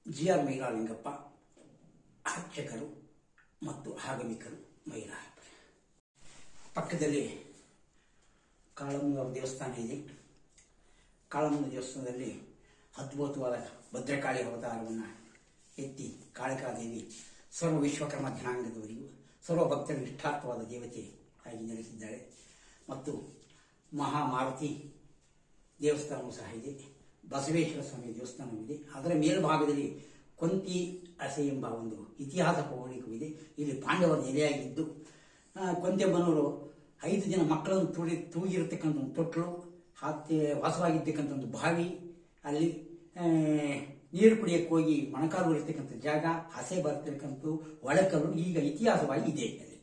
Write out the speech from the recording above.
G R. ಮೈಲಾಲಿಂಗಪ್ಪ ಅರ್ಚಕರು ಮತ್ತು ಆಗಮಿಕರು ಮೈಲಾರ. ಪಕ್ಕದಲ್ಲಿ ಕಾಳಮ್ಮನವರ ದೇವಸ್ಥಾನ ಇದೆ. ಕಾಳಮ್ಮನ ದೇವಸ್ಥಾನದಲ್ಲಿ ಅದ್ಭುತವಾದ ಭದ್ರಕಾಳಿ ಅವತಾರವನ್ನು ಎತ್ತಿ ಕಾಳಿಕಾದೇವಿ ಸರ್ವ ವಿಶ್ವಕರ್ಮ ಜನಾಂಗದವರಿಗೂ ಸರ್ವ ಭಕ್ತರಿಗೆ ಇಷ್ಟಾರ್ಥವಾದ ದೇವತೆ ಆಗಿ ನೆಲೆಸಿದ್ದಾಳೆ. ಮತ್ತು ಮಹಾಮಾರುತಿ ದೇವಸ್ಥಾನವೂ ಸಹ ಇದೆ. ಬಸವೇಶ್ವರ ಸ್ವಾಮಿ ದೇವಸ್ಥಾನವಿದೆ. ಅದರ ಮೇಲ್ಭಾಗದಲ್ಲಿ ಕೊಂತಿ ಅಸೆ ಎಂಬ ಒಂದು ಇತಿಹಾಸ ಪೌರಾಣಿಕವಿದೆ. ಇಲ್ಲಿ ಪಾಂಡವರ ನೆಲೆಯಾಗಿದ್ದು ಕೊಂತೆಮ್ಮನವರು 5 ಜನ ಮಕ್ಕಳನ್ನು ತೂಗಿರತಕ್ಕಂಥ ಒಂದು ತೊಟ್ಟಲು, ವಾಸವಾಗಿರ್ತಕ್ಕಂಥ ಒಂದು ಬಾವಿ, ಅಲ್ಲಿ ನೀರು ಕುಡಿಯಕ್ಕೆ ಹೋಗಿ ಮೊಣಕಾಲು ಇರತಕ್ಕಂಥ ಜಾಗ, ಹಸೆ ಬರ್ತಕ್ಕಂಥ ಒಳಕಲ್ಲು ಈಗ ಇತಿಹಾಸವಾಗಿ ಇದೆ.